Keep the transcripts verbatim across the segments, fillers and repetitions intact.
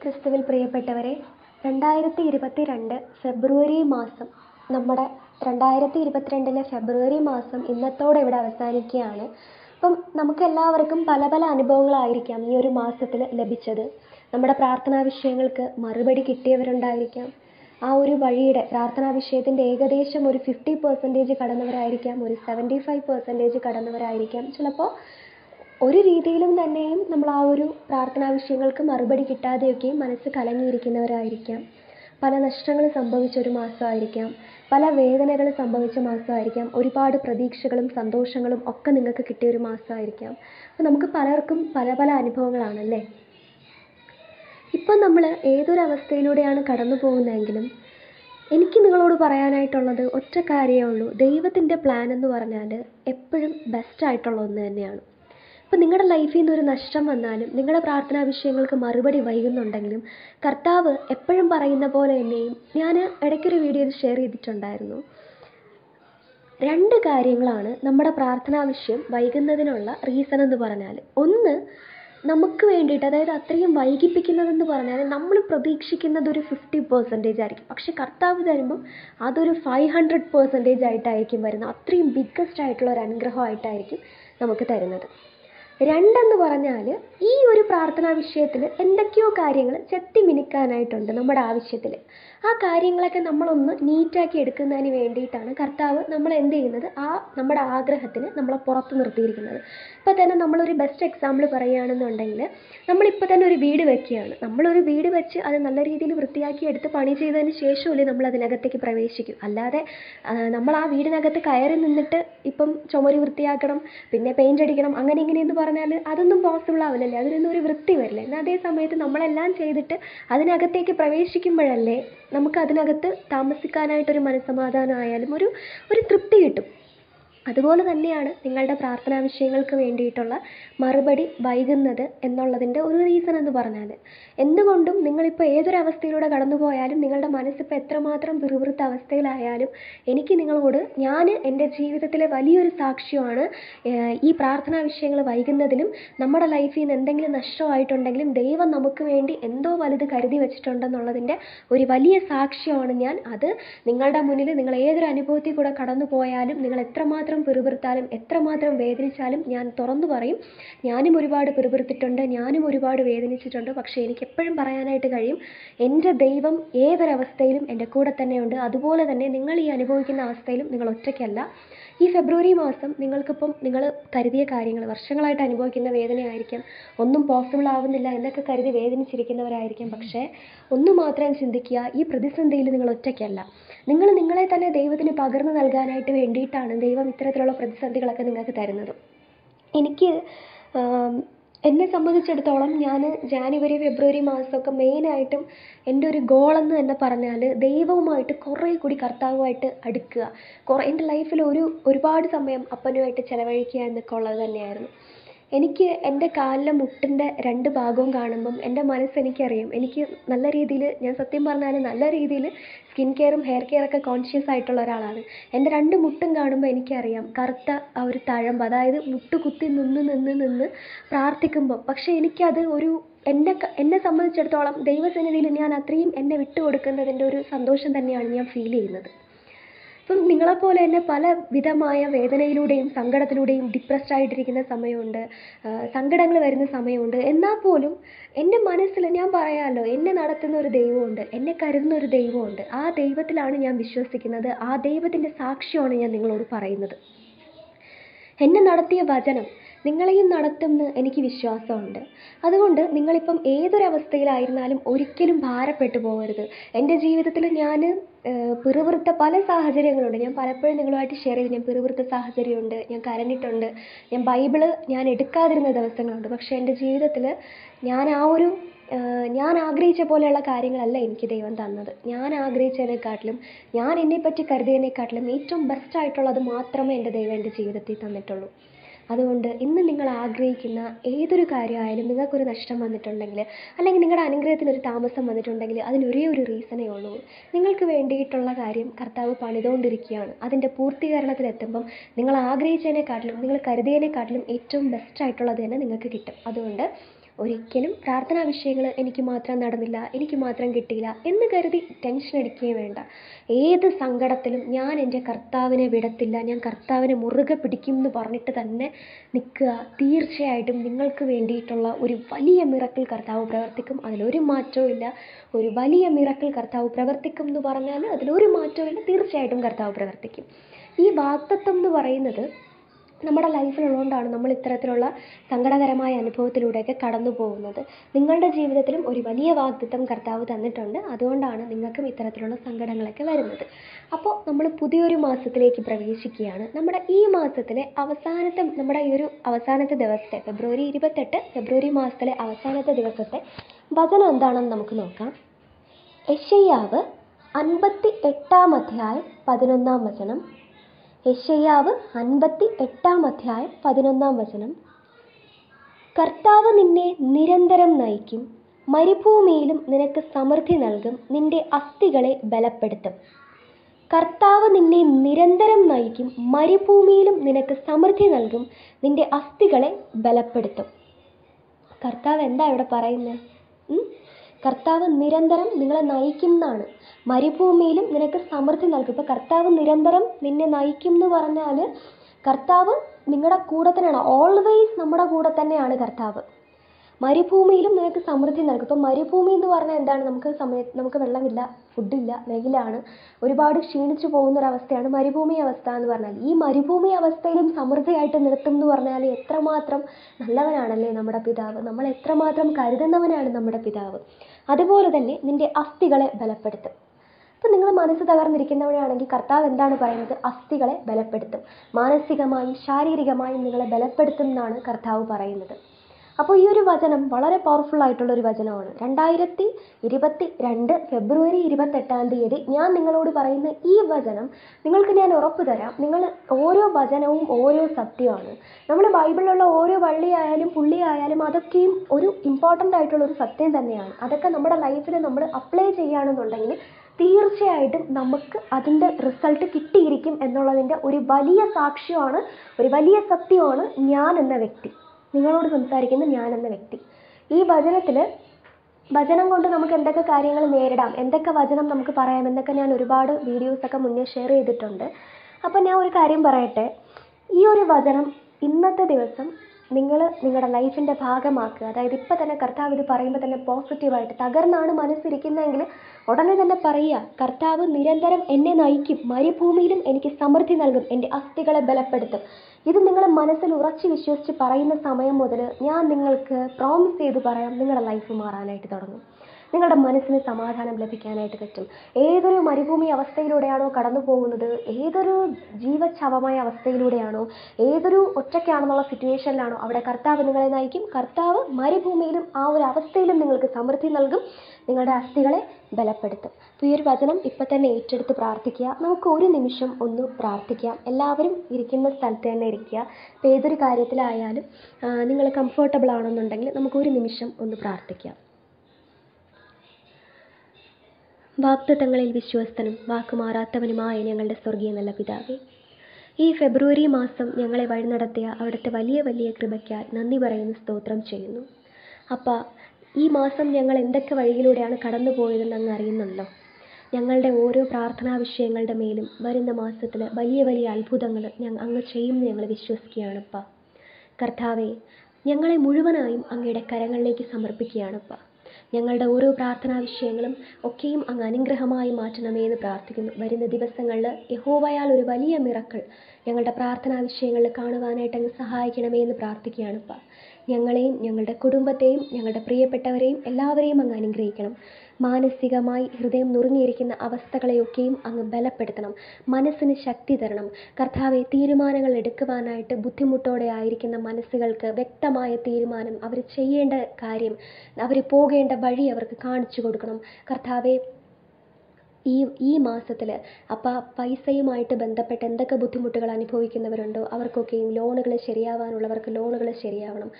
ക്രിസ്തുവിൽ പ്രിയപ്പെട്ടവരെ, രണ്ടായിരത്തി ഇരുപത്തി രണ്ട് ഫെബ്രുവരി മാസം നമ്മുടെ രണ്ടായിരത്തി ഇരുപത്തിരണ്ടിലെ ഫെബ്രുവരി മാസം ഇന്നത്തോടെ ഇവിടെ അവസാനിക്കുകയാണ്. അപ്പം നമുക്കെല്ലാവർക്കും പല പല അനുഭവങ്ങളായിരിക്കാം ഈ ഒരു മാസത്തിൽ ലഭിച്ചത്. നമ്മുടെ പ്രാർത്ഥനാ വിഷയങ്ങൾക്ക് മറുപടി കിട്ടിയവരുണ്ടായിരിക്കാം. ആ ഒരു വഴിയുടെ പ്രാർത്ഥനാ വിഷയത്തിൻ്റെ ഏകദേശം ഒരു ഫിഫ്റ്റി പെർസെൻറ്റേജ് കടന്നവരായിരിക്കാം, ഒരു സെവൻറ്റി ഫൈവ് പെർസെൻറ്റേജ് കടന്നവരായിരിക്കാം. ചിലപ്പോൾ ഒരു രീതിയിലും തന്നെയും നമ്മൾ ആ ഒരു പ്രാർത്ഥനാ വിഷയങ്ങൾക്ക് മറുപടി കിട്ടാതെയൊക്കെയും മനസ്സ് കലങ്ങിയിരിക്കുന്നവരായിരിക്കാം. പല നഷ്ടങ്ങൾ സംഭവിച്ച ഒരു മാസമായിരിക്കാം, പല വേദനകൾ സംഭവിച്ച മാസമായിരിക്കാം, ഒരുപാട് പ്രതീക്ഷകളും സന്തോഷങ്ങളും ഒക്കെ നിങ്ങൾക്ക് കിട്ടിയ ഒരു മാസമായിരിക്കാം. അപ്പോൾ നമുക്ക് പലർക്കും പല പല അനുഭവങ്ങളാണല്ലേ. ഇപ്പം നമ്മൾ ഏതൊരവസ്ഥയിലൂടെയാണ് കടന്നു പോകുന്നതെങ്കിലും എനിക്ക് നിങ്ങളോട് പറയാനായിട്ടുള്ളത് ഒറ്റ കാര്യമേ ഉള്ളൂ. ദൈവത്തിൻ്റെ പ്ലാൻ എന്ന് പറഞ്ഞാൽ എപ്പോഴും ബെസ്റ്റായിട്ടുള്ള ഒന്ന് തന്നെയാണ്. അപ്പോൾ നിങ്ങളുടെ ലൈഫിൽ നിന്ന് ഒരു നഷ്ടം വന്നാലും, നിങ്ങളുടെ പ്രാർത്ഥനാ വിഷയങ്ങൾക്ക് മറുപടി വൈകുന്നുണ്ടെങ്കിലും, കർത്താവ് എപ്പോഴും പറയുന്ന പോലെ തന്നെയും ഞാൻ ഇടയ്ക്കൊരു വീഡിയോയിൽ ഷെയർ ചെയ്തിട്ടുണ്ടായിരുന്നു. രണ്ട് കാര്യങ്ങളാണ് നമ്മുടെ പ്രാർത്ഥനാ വിഷയം വൈകുന്നതിനുള്ള റീസൺ എന്ന് പറഞ്ഞാൽ. ഒന്ന്, നമുക്ക് വേണ്ടിയിട്ട്, അതായത് അത്രയും വൈകിപ്പിക്കുന്നതെന്ന് പറഞ്ഞാൽ നമ്മൾ പ്രതീക്ഷിക്കുന്നത് ഒരു ഫിഫ്റ്റി പെർസെൻറ്റേജ് ആയിരിക്കും, പക്ഷെ കർത്താവ് തരുമ്പം അതൊരു ഫൈവ് ഹൺഡ്രഡ് പെർസെൻറ്റേജ് ആയിട്ടായിരിക്കും വരുന്നത്. അത്രയും ബിഗ്ഗസ്റ്റ് ആയിട്ടുള്ള ഒരു അനുഗ്രഹമായിട്ടായിരിക്കും നമുക്ക് തരുന്നത്. രണ്ടെന്ന് പറഞ്ഞാൽ ഈ ഒരു പ്രാർത്ഥനാ വിഷയത്തിൽ എന്തൊക്കെയോ കാര്യങ്ങൾ ചെത്തി മിനുക്കാനായിട്ടുണ്ട് നമ്മുടെ ആവശ്യത്തിൽ. ആ കാര്യങ്ങളൊക്കെ നമ്മളൊന്ന് നീറ്റാക്കി എടുക്കുന്നതിന് വേണ്ടിയിട്ടാണ് കർത്താവ് നമ്മൾ എന്ത് ചെയ്യുന്നത്, ആ നമ്മുടെ ആഗ്രഹത്തിന് നമ്മളെ പുറത്ത് നിർത്തിയിരിക്കുന്നത്. ഇപ്പോൾ തന്നെ നമ്മളൊരു ബെസ്റ്റ് എക്സാമ്പിൾ പറയുകയാണെന്നുണ്ടെങ്കിൽ, നമ്മളിപ്പോൾ തന്നെ ഒരു വീട് വെക്കുകയാണ്. നമ്മളൊരു വീട് വെച്ച് അത് നല്ല രീതിയിൽ വൃത്തിയാക്കി എടുത്ത് പണി ചെയ്തതിന് ശേഷമല്ലേ നമ്മൾ അതിനകത്തേക്ക് പ്രവേശിക്കും. അല്ലാതെ നമ്മൾ ആ വീടിനകത്ത് കയറി നിന്നിട്ട് ഇപ്പം ചുമര് വൃത്തിയാക്കണം, പിന്നെ പെയിൻ്റ് അടിക്കണം, അങ്ങനെ ഇങ്ങനെയെന്ന് പറഞ്ഞാൽ അതൊന്നും പോസിബിൾ ആവില്ലല്ലേ, അതിനൊന്നും ഒരു വൃത്തി വരില്ല. എന്നാൽ അതേ സമയത്ത് നമ്മളെല്ലാം ചെയ്തിട്ട് അതിനകത്തേക്ക് പ്രവേശിക്കുമ്പോഴല്ലേ നമുക്ക് അതിനകത്ത് താമസിക്കാനായിട്ടൊരു മനസ്സമാധാനമായാലും ഒരു ഒരു തൃപ്തി കിട്ടും. അതുപോലെ തന്നെയാണ് നിങ്ങളുടെ പ്രാർത്ഥനാ വിഷയങ്ങൾക്ക് വേണ്ടിയിട്ടുള്ള മറുപടി വൈകുന്നത് എന്നുള്ളതിൻ്റെ ഒരു റീസൺ എന്ന് പറഞ്ഞാൽ. എന്തുകൊണ്ടും നിങ്ങളിപ്പോൾ ഏതൊരവസ്ഥയിലൂടെ കടന്നു പോയാലും, നിങ്ങളുടെ മനസ്സിപ്പോൾ എത്രമാത്രം പിറുപിറുത്ത അവസ്ഥയിലായാലും, എനിക്ക് നിങ്ങളോട്, ഞാൻ എൻ്റെ ജീവിതത്തിലെ വലിയൊരു സാക്ഷ്യമാണ് ഈ പ്രാർത്ഥനാ വിഷയങ്ങൾ വൈകുന്നതിലും നമ്മുടെ ലൈഫിൽ നിന്ന് എന്തെങ്കിലും നഷ്ടമായിട്ടുണ്ടെങ്കിലും ദൈവം നമുക്ക് വേണ്ടി എന്തോ വലുത് കരുതി വെച്ചിട്ടുണ്ടെന്നുള്ളതിൻ്റെ ഒരു വലിയ സാക്ഷ്യമാണ് ഞാൻ. അത് നിങ്ങളുടെ മുന്നിൽ നിങ്ങൾ ഏതൊരു അനുഭവത്തിൽ കൂടെ കടന്നു പോയാലും, നിങ്ങൾ എത്രമാത്രം പിറുപിറുത്താലും എത്രമാത്രം വേദനിച്ചാലും ഞാൻ തുറന്നു പറയും, ഞാനും ഒരുപാട് പിറുപിറുത്തിട്ടുണ്ട്, ഞാനും ഒരുപാട് വേദനിച്ചിട്ടുണ്ട്. പക്ഷേ എനിക്ക് എപ്പോഴും പറയാനായിട്ട് കഴിയും, എൻ്റെ ദൈവം ഏതൊരവസ്ഥയിലും എൻ്റെ കൂടെ തന്നെയുണ്ട്. അതുപോലെ തന്നെ നിങ്ങൾ ഈ അനുഭവിക്കുന്ന അവസ്ഥയിലും നിങ്ങൾ ഒറ്റയ്ക്കല്ല. ഈ ഫെബ്രുവരി മാസം നിങ്ങൾക്കിപ്പം നിങ്ങൾ കരുതിയ കാര്യങ്ങൾ, വർഷങ്ങളായിട്ട് അനുഭവിക്കുന്ന വേദനയായിരിക്കാം, ഒന്നും പോസിബിൾ ആവുന്നില്ല എന്നൊക്കെ കരുതി വേദനിച്ചിരിക്കുന്നവരായിരിക്കാം. പക്ഷേ ഒന്ന് മാത്രം ചിന്തിക്കുക, ഈ പ്രതിസന്ധിയിൽ നിങ്ങൾ ഒറ്റയ്ക്കല്ല. നിങ്ങൾ നിങ്ങളെ തന്നെ ദൈവത്തിന് പകർന്നു നൽകാനായിട്ട് വേണ്ടിയിട്ടാണ് ദൈവം ഇത്തരത്തിലുള്ള പ്രതിസന്ധികളൊക്കെ നിങ്ങൾക്ക് തരുന്നത്. എനിക്ക് എന്നെ സംബന്ധിച്ചിടത്തോളം ഞാൻ ജാനുവരി ഫെബ്രുവരി മാസമൊക്കെ മെയിനായിട്ടും എൻ്റെ ഒരു ഗോളെന്ന് തന്നെ പറഞ്ഞാൽ ദൈവവുമായിട്ട് കുറേ കൂടി കർത്താവുമായിട്ട് അടുക്കുക, കുറേ എൻ്റെ ലൈഫിൽ ഒരു ഒരുപാട് സമയം അപ്പനുമായിട്ട് ചിലവഴിക്കുക എന്നൊക്കെ ഉള്ളത് തന്നെയായിരുന്നു. എനിക്ക് എൻ്റെ കാലിലെ മുട്ടിൻ്റെ രണ്ട് ഭാഗവും കാണുമ്പം എൻ്റെ മനസ്സെനിക്കറിയാം, എനിക്ക് നല്ല രീതിയിൽ, ഞാൻ സത്യം പറഞ്ഞാൽ നല്ല രീതിയിൽ സ്കിൻ കെയറും ഹെയർ കെയറൊക്കെ കോൺഷ്യസ് ആയിട്ടുള്ള ഒരാളാണ്. എൻ്റെ രണ്ട് മുട്ടും കാണുമ്പോൾ എനിക്കറിയാം കറുത്ത ആ ഒരു തഴമ്പ്, അതായത് മുട്ട് കുത്തി നിന്ന് നിന്ന് നിന്ന് പ്രാർത്ഥിക്കുമ്പോൾ. പക്ഷേ എനിക്കത് ഒരു എൻ്റെ എന്നെ സംബന്ധിച്ചിടത്തോളം ദൈവസന്നിധിയിൽ ഞാൻ അത്രയും എന്നെ വിട്ടുകൊടുക്കുന്നതിൻ്റെ ഒരു സന്തോഷം തന്നെയാണ് ഞാൻ ഫീൽ ചെയ്യുന്നത്. അപ്പം നിങ്ങളെപ്പോലെ തന്നെ പല വിധമായ വേദനയിലൂടെയും സങ്കടത്തിലൂടെയും ഡിപ്രസ്ഡ് ആയിട്ടിരിക്കുന്ന സമയമുണ്ട്, സങ്കടങ്ങൾ വരുന്ന സമയമുണ്ട്. എന്നാൽ പോലും എൻ്റെ മനസ്സിൽ ഞാൻ പറയാമല്ലോ, എന്നെ നടത്തുന്ന ഒരു ദൈവമുണ്ട്, എന്നെ കരുതുന്ന ഒരു ദൈവമുണ്ട്. ആ ദൈവത്തിലാണ് ഞാൻ വിശ്വസിക്കുന്നത്. ആ ദൈവത്തിൻ്റെ സാക്ഷ്യമാണ് ഞാൻ നിങ്ങളോട് പറയുന്നത്. എന്നെ നടത്തിയ വചനം നിങ്ങളെയും നടത്തുമെന്ന് എനിക്ക് വിശ്വാസമുണ്ട്. അതുകൊണ്ട് നിങ്ങളിപ്പം ഏതൊരവസ്ഥയിലായിരുന്നാലും ഒരിക്കലും ഭാരപ്പെട്ടു പോകരുത്. എൻ്റെ ജീവിതത്തിൽ ഞാൻ പിറുപിറുത്ത പല സാഹചര്യങ്ങളുണ്ട്. ഞാൻ പലപ്പോഴും നിങ്ങളുമായിട്ട് ഷെയർ ചെയ്ത്, ഞാൻ പിറുപിറുത്ത സാഹചര്യമുണ്ട്, ഞാൻ കരഞ്ഞിട്ടുണ്ട്, ഞാൻ ബൈബിള് ഞാൻ എടുക്കാതിരുന്ന ദിവസങ്ങളുണ്ട്. പക്ഷേ എൻ്റെ ജീവിതത്തിൽ ഞാൻ ആ ഒരു ഞാൻ ആഗ്രഹിച്ച പോലെയുള്ള കാര്യങ്ങളല്ല എനിക്ക് ദൈവം തന്നത്. ഞാൻ ആഗ്രഹിച്ചതിനെക്കാട്ടിലും, ഞാൻ എന്നെപ്പറ്റി കരുതിയതിനെക്കാട്ടിലും ഏറ്റവും ബെസ്റ്റായിട്ടുള്ളത് മാത്രമേ എൻ്റെ ദൈവം എൻ്റെ ജീവിതത്തിൽ തന്നിട്ടുള്ളൂ. അതുകൊണ്ട് ഇന്ന് നിങ്ങൾ ആഗ്രഹിക്കുന്ന ഏതൊരു കാര്യമായാലും, നിങ്ങൾക്കൊരു നഷ്ടം വന്നിട്ടുണ്ടെങ്കിൽ, അല്ലെങ്കിൽ നിങ്ങളുടെ അനുഗ്രഹത്തിനൊരു താമസം വന്നിട്ടുണ്ടെങ്കിൽ, അതിനൊരേ ഒരു റീസണേ ഉള്ളൂ. നിങ്ങൾക്ക് വേണ്ടിയിട്ടുള്ള കാര്യം കർത്താവ് പണിതുകൊണ്ടിരിക്കുകയാണ്. അതിൻ്റെ പൂർത്തീകരണത്തിലെത്തുമ്പം നിങ്ങൾ ആഗ്രഹിച്ചതിനെക്കാട്ടിലും, നിങ്ങൾ കരുതിയതിനെക്കാട്ടിലും ഏറ്റവും ബെസ്റ്റായിട്ടുള്ളത് തന്നെ നിങ്ങൾക്ക് കിട്ടും. അതുകൊണ്ട് ഒരിക്കലും പ്രാർത്ഥനാ വിഷയങ്ങൾ എനിക്ക് മാത്രം നടന്നില്ല, എനിക്ക് മാത്രം കിട്ടിയില്ല എന്ന് കരുതി ടെൻഷൻ അടിക്കുകയും വേണ്ട. ഏത് സങ്കടത്തിലും ഞാൻ എൻ്റെ കർത്താവിനെ വിടത്തില്ല, ഞാൻ കർത്താവിനെ മുറുകെ പിടിക്കും എന്ന് പറഞ്ഞിട്ട് തന്നെ നിൽക്കുക. തീർച്ചയായിട്ടും നിങ്ങൾക്ക് വേണ്ടിയിട്ടുള്ള ഒരു വലിയ മിറക്കിൾ കർത്താവ് പ്രവർത്തിക്കും. അതിലൊരു മാറ്റവും ഇല്ല. ഒരു വലിയ മിറക്കിൾ കർത്താവ് പ്രവർത്തിക്കും എന്ന് പറഞ്ഞാൽ അതിലൊരു മാറ്റവും ഇല്ല. തീർച്ചയായിട്ടും കർത്താവ് പ്രവർത്തിക്കും. ഈ വാഗ്ദത്തം എന്ന് പറയുന്നത് നമ്മുടെ ലൈഫിലുള്ളതുകൊണ്ടാണ് നമ്മൾ ഇത്തരത്തിലുള്ള സങ്കടകരമായ അനുഭവത്തിലൂടെയൊക്കെ കടന്നു പോകുന്നത്. നിങ്ങളുടെ ജീവിതത്തിലും ഒരു വലിയ വാഗ്ദത്തം കർത്താവ് തന്നിട്ടുണ്ട്. അതുകൊണ്ടാണ് നിങ്ങൾക്കും ഇത്തരത്തിലുള്ള സങ്കടങ്ങളൊക്കെ വരുന്നത്. അപ്പോൾ നമ്മൾ പുതിയൊരു മാസത്തിലേക്ക് പ്രവേശിക്കുകയാണ്. നമ്മുടെ ഈ മാസത്തിലെ അവസാനത്തെ നമ്മുടെ ഈ ഒരു അവസാനത്തെ ദിവസത്തെ ഫെബ്രുവരി ഇരുപത്തെട്ട് ഫെബ്രുവരി മാസത്തിലെ അവസാനത്തെ ദിവസത്തെ വചനം എന്താണെന്ന് നമുക്ക് നോക്കാം. യെശയ്യാവ് അൻപത്തി എട്ടാം അധ്യായം പതിനൊന്നാം വചനം. യെശയ്യാവ് അൻപത്തി എട്ടാം അധ്യായം പതിനൊന്നാം വചനം. കർത്താവ് നിന്നെ നിരന്തരം നയിക്കും, മരുഭൂമിയിലും നിനക്ക് സമൃദ്ധി നൽകും, നിന്റെ അസ്ഥികളെ ബലപ്പെടുത്തും. കർത്താവ് നിന്നെ നിരന്തരം നയിക്കും, മരുഭൂമിയിലും നിനക്ക് സമൃദ്ധി നൽകും, നിന്റെ അസ്ഥികളെ ബലപ്പെടുത്തും. കർത്താവ് എന്താ ഇവിടെ പറയുന്നത്? കർത്താവ് നിരന്തരം നിങ്ങളെ നയിക്കും എന്നാണ്. മരുഭൂമിയിലും നിനക്ക് സമൃദ്ധി നൽകും. ഇപ്പോൾ കർത്താവ് നിരന്തരം നിന്നെ നയിക്കും എന്ന് പറഞ്ഞാൽ കർത്താവ് നിങ്ങളുടെ കൂടെ തന്നെയാണ്. ഓൾവേസ് നമ്മുടെ കൂടെ തന്നെയാണ് കർത്താവ്. മരുഭൂമിയിലും നിനക്ക് സമൃദ്ധി നൽകും. ഇപ്പം മരുഭൂമി എന്ന് പറഞ്ഞാൽ എന്താണ്? നമുക്ക് സമയത്ത് നമുക്ക് വെള്ളമില്ല, ഫുഡില്ല, വെയിലാണ്, ഒരുപാട് ക്ഷീണിച്ചു പോകുന്നൊരവസ്ഥയാണ് മരുഭൂമി അവസ്ഥ എന്ന് പറഞ്ഞാൽ. ഈ മരുഭൂമി അവസ്ഥയിലും സമൃദ്ധിയായിട്ട് നിർത്തും എന്ന് പറഞ്ഞാൽ എത്രമാത്രം നല്ലവനാണല്ലേ നമ്മുടെ പിതാവ്. നമ്മൾ എത്രമാത്രം കരുതുന്നവനാണ് നമ്മുടെ പിതാവ്. അതുപോലെ തന്നെ നിന്റെ അസ്ഥികളെ ബലപ്പെടുത്തും. ഇപ്പം നിങ്ങൾ മനസ്സ് തകർന്നിരിക്കുന്നവരാണെങ്കിൽ കർത്താവ് എന്താണ് പറയുന്നത്? അസ്ഥികളെ ബലപ്പെടുത്തും. മാനസികമായും ശാരീരികമായും നിങ്ങളെ ബലപ്പെടുത്തും എന്നാണ് കർത്താവ് പറയുന്നത്. അപ്പോൾ ഈ ഒരു വചനം വളരെ പവർഫുൾ ആയിട്ടുള്ളൊരു വചനമാണ്. രണ്ടായിരത്തി ഇരുപത്തി രണ്ട് ഫെബ്രുവരി ഇരുപത്തെട്ടാം തീയതി ഞാൻ നിങ്ങളോട് പറയുന്ന ഈ വചനം നിങ്ങൾക്ക് ഞാൻ ഉറപ്പ് തരാം, നിങ്ങൾ ഓരോ വചനവും ഓരോ സത്യമാണ്. നമ്മൾ ബൈബിളിലുള്ള ഓരോ വള്ളിയായാലും പുള്ളിയായാലും അതൊക്കെയും ഒരു ഇമ്പോർട്ടൻ്റ് ആയിട്ടുള്ളൊരു സത്യം തന്നെയാണ്. അതൊക്കെ നമ്മുടെ ലൈഫിൽ നമ്മൾ അപ്ലൈ ചെയ്യുകയാണെന്നുണ്ടെങ്കിൽ തീർച്ചയായിട്ടും നമുക്ക് അതിൻ്റെ റിസൾട്ട് കിട്ടിയിരിക്കും എന്നുള്ളതിൻ്റെ ഒരു വലിയ സാക്ഷ്യമാണ്, ഒരു വലിയ സത്യമാണ് ഞാൻ എന്ന വ്യക്തി, നിങ്ങളോട് സംസാരിക്കുന്ന ഞാൻ എന്ന വ്യക്തി. ഈ വചനത്തിൽ വചനം കൊണ്ട് നമുക്ക് എന്തൊക്കെ കാര്യങ്ങൾ നേരിടാം, എന്തൊക്കെ വചനം നമുക്ക് പറയാം എന്നൊക്കെ ഞാൻ ഒരുപാട് വീഡിയോസൊക്കെ മുന്നേ ഷെയർ ചെയ്തിട്ടുണ്ട്. അപ്പം ഞാൻ ഒരു കാര്യം പറയട്ടെ. ഈ ഒരു വചനം ഇന്നത്തെ ദിവസം നിങ്ങൾ നിങ്ങളുടെ ലൈഫിൻ്റെ ഭാഗമാക്കുക. അതായത് ഇപ്പം തന്നെ കർത്താവ് ഇത് പറയുമ്പോൾ തന്നെ പോസിറ്റീവായിട്ട്, തകർന്നാണ് മനസ്സിരിക്കുന്നതെങ്കിൽ ഉടനെ തന്നെ പറയുക, കർത്താവ് നിരന്തരം എന്നെ നയിക്കും, മരുഭൂമിയിലും എനിക്ക് സമൃദ്ധി നൽകും, എൻ്റെ അസ്ഥികളെ ബലപ്പെടുത്തും. ഇത് നിങ്ങൾ മനസ്സിൽ ഉറച്ചു വിശ്വസിച്ച് പറയുന്ന സമയം മുതൽ ഞാൻ നിങ്ങൾക്ക് പ്രോമിസ് ചെയ്ത് പറയാം, നിങ്ങളുടെ ലൈഫ് മാറാനായിട്ട് തുടങ്ങും. നിങ്ങളുടെ മനസ്സിന് സമാധാനം ലഭിക്കാനായിട്ട് പറ്റും. ഏതൊരു മരുഭൂമി അവസ്ഥയിലൂടെയാണോ കടന്നു പോകുന്നത്, ഏതൊരു ജീവച്ഛവമായ അവസ്ഥയിലൂടെയാണോ, ഏതൊരു ഒറ്റയ്ക്കാണെന്നുള്ള സിറ്റുവേഷനിലാണോ, അവിടെ കർത്താവ് നിങ്ങളെ നയിക്കും. കർത്താവ് മരുഭൂമിയിലും ആ ഒരു അവസ്ഥയിലും നിങ്ങൾക്ക് സമൃദ്ധി നൽകും, നിങ്ങളുടെ അസ്ഥികളെ ബലപ്പെടുത്തും. അപ്പോൾ ഈ ഒരു വചനം ഇപ്പം തന്നെ ഏറ്റെടുത്ത് പ്രാർത്ഥിക്കുക. നമുക്ക് ഒരു നിമിഷം ഒന്ന് പ്രാർത്ഥിക്കാം. എല്ലാവരും ഇരിക്കുന്ന സ്ഥലത്ത് തന്നെ ഇരിക്കുക. ഇപ്പോൾ ഏതൊരു കാര്യത്തിലായാലും നിങ്ങൾ കംഫർട്ടബിൾ ആണെന്നുണ്ടെങ്കിൽ നമുക്ക് ഒരു നിമിഷം ഒന്ന് പ്രാർത്ഥിക്കാം. വാഗ്ദത്തങ്ങളിൽ വിശ്വസ്തനും വാക്കുമാറാത്തവനുമായ ഞങ്ങളുടെ സ്വർഗീയ നല്ല പിതാവേ, ഈ ഫെബ്രുവരി മാസം ഞങ്ങളെ വഴി നടത്തിയ അവിടുത്തെ വലിയ വലിയ കൃപയ്ക്കായി നന്ദി പറയുന്നു, സ്തോത്രം ചെയ്യുന്നു. അപ്പാ, ഈ മാസം ഞങ്ങൾ എന്തൊക്കെ വഴിയിലൂടെയാണ് കടന്നു പോയതെന്ന് അങ്ങ് അറിയുന്നുണ്ടോ? ഞങ്ങളുടെ ഓരോ പ്രാർത്ഥനാ വിഷയങ്ങളുടെ മേലും വരുന്ന മാസത്തിൽ വലിയ വലിയ അത്ഭുതങ്ങൾ ഞങ്ങൾ അങ്ങ് ചെയ്യുമെന്ന് ഞങ്ങൾ വിശ്വസിക്കുകയാണപ്പാ. കർത്താവേ, ഞങ്ങളെ മുഴുവനായും അങ്ങയുടെ കരങ്ങളിലേക്ക് സമർപ്പിക്കുകയാണപ്പാ. ഞങ്ങളുടെ ഓരോ പ്രാർത്ഥനാ വിഷയങ്ങളും ഒക്കെയും അങ്ങ് അനുഗ്രഹമായി മാറ്റണമേ എന്ന് പ്രാർത്ഥിക്കുന്നു. വരുന്ന ദിവസങ്ങളിൽ യഹോവയാൽ ഒരു വലിയ മിറക്കിൾ ഞങ്ങളുടെ പ്രാർത്ഥനാ വിഷയങ്ങളിൽ കാണുവാനായിട്ട് അങ്ങ് സഹായിക്കണമേ എന്ന് പ്രാർത്ഥിക്കുകയാണിപ്പോൾ. ഞങ്ങളെയും ഞങ്ങളുടെ കുടുംബത്തെയും ഞങ്ങളുടെ പ്രിയപ്പെട്ടവരെയും എല്ലാവരെയും അങ്ങ് അനുഗ്രഹിക്കണം. മാനസികമായി ഹൃദയം നുറുങ്ങിയിരിക്കുന്ന അവസ്ഥകളെയൊക്കെയും അങ്ങ് ബലപ്പെടുത്തണം. മനസ്സിന് ശക്തി തരണം. കർത്താവെ, തീരുമാനങ്ങൾ എടുക്കുവാനായിട്ട് ബുദ്ധിമുട്ടോടെ ആയിരിക്കുന്ന മനസ്സുകൾക്ക് വ്യക്തമായ തീരുമാനം, അവർ ചെയ്യേണ്ട കാര്യം, അവർ പോകേണ്ട വഴി അവർക്ക് കാണിച്ചു കൊടുക്കണം. കർത്താവെ, ഈ ഈ മാസത്തിൽ അപ്പം പൈസയുമായിട്ട് ബന്ധപ്പെട്ട് എന്തൊക്കെ ബുദ്ധിമുട്ടുകൾ അനുഭവിക്കുന്നവരുണ്ടോ അവർക്കൊക്കെയും ലോണുകൾ ശരിയാവാനുള്ളവർക്ക് ലോണുകൾ ശരിയാവണം.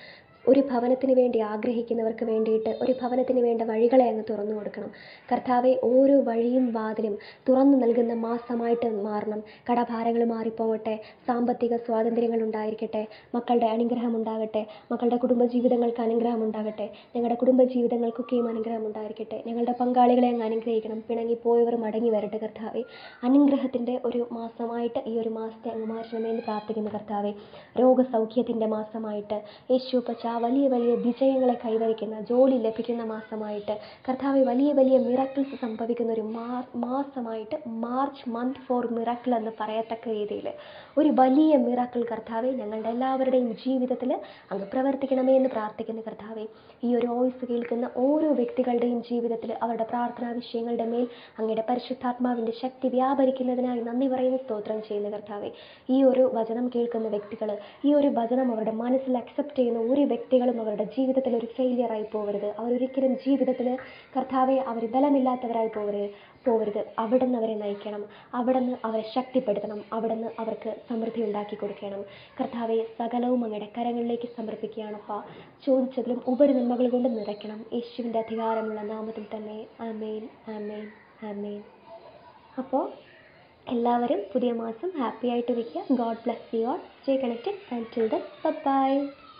ഒരു ഭവനത്തിന് വേണ്ടി ആഗ്രഹിക്കുന്നവർക്ക് വേണ്ടിയിട്ട് ഒരു ഭവനത്തിന് വേണ്ട വഴികളെ അങ്ങ് തുറന്നു കൊടുക്കണം. കർത്താവെ, ഓരോ വഴിയും വാതിലും തുറന്നു നൽകുന്ന മാസമായിട്ട് മാറണം. കടഭാരങ്ങൾ മാറിപ്പോകട്ടെ, സാമ്പത്തിക സ്വാതന്ത്ര്യങ്ങൾ ഉണ്ടായിരിക്കട്ടെ, മക്കളുടെ അനുഗ്രഹം ഉണ്ടാകട്ടെ, മക്കളുടെ കുടുംബജീവിതങ്ങൾക്ക് അനുഗ്രഹം ഉണ്ടാകട്ടെ, ഞങ്ങളുടെ കുടുംബജീവിതങ്ങൾക്കൊക്കെയും അനുഗ്രഹം ഉണ്ടായിരിക്കട്ടെ. ഞങ്ങളുടെ പങ്കാളികളെ അങ്ങ് അനുഗ്രഹിക്കണം. പിണങ്ങിപ്പോയവർ മടങ്ങി വരട്ടെ കർത്താവെ. അനുഗ്രഹത്തിൻ്റെ ഒരു മാസമായിട്ട് ഈ ഒരു മാസത്തെ അങ്ങ് മാറ്റണമെന്ന് പ്രാർത്ഥിക്കുന്നു കർത്താവെ. രോഗസൗഖ്യത്തിൻ്റെ മാസമായിട്ട് യേശുപ്പച്ച വലിയ വലിയ വിജയങ്ങളെ കൈവരിക്കുന്ന, ജോലി ലഭിക്കുന്ന മാസമായിട്ട് കർത്താവെ, വലിയ വലിയ മിറക്കിൾസ് സംഭവിക്കുന്ന ഒരു മാ മാസമായിട്ട് മാർച്ച് മന്ത് ഫോർ മിറക്കിൾ എന്ന് പറയത്തക്ക രീതിയിൽ ഒരു വലിയ മിറക്കിൾ കർത്താവെ ഞങ്ങളുടെ എല്ലാവരുടെയും ജീവിതത്തിൽ അങ്ങ് പ്രവർത്തിക്കണമേ എന്ന് പ്രാർത്ഥിക്കുന്നു കർത്താവെ. ഈ ഒരു വോയിസ് കേൾക്കുന്ന ഓരോ വ്യക്തികളുടെയും ജീവിതത്തിൽ അവരുടെ പ്രാർത്ഥനാ വിഷയങ്ങളുടെ മേൽ അങ്ങയുടെ പരിശുദ്ധാത്മാവിൻ്റെ ശക്തി വ്യാപരിക്കുന്നതിനായി നന്ദി പറയുന്ന സ്തോത്രം ചെയ്യുന്ന കർത്താവെ. ഈ ഒരു വചനം കേൾക്കുന്ന വ്യക്തികൾ, ഈ ഒരു വചനം അവരുടെ മനസ്സിൽ അക്സെപ്റ്റ് ചെയ്യുന്ന ഒരു വ്യക്തികളും അവരുടെ ജീവിതത്തിൽ ഒരു ഫെയിലിയറായി പോകരുത്. അവരൊരിക്കലും ജീവിതത്തിൽ കർത്താവെ അവർ ബലമില്ലാത്തവരായി പോകരുത് പോകരുത് അവിടുന്ന് അവരെ നയിക്കണം, അവിടുന്ന് അവരെ ശക്തിപ്പെടുത്തണം, അവിടുന്ന് അവർക്ക് സമൃദ്ധി ഉണ്ടാക്കി കൊടുക്കണം. കർത്താവെ, സകലവും അങ്ങയുടെ കരങ്ങളിലേക്ക് സമർപ്പിക്കുകയാണപ്പാ. ചോദിച്ചതിലും ഉപരി നന്മകൾ കൊണ്ട് നിറയ്ക്കണം. യേശുവിൻ്റെ അധികാരമുള്ള നാമത്തിൽ തന്നെ. ആമേൻ, ആമേൻ, ആമേൻ. അപ്പോൾ എല്ലാവരും പുതിയ മാസം ഹാപ്പി ആയിട്ട് ഇരിക്കുക. God bless you all. Stay connected. And till then by.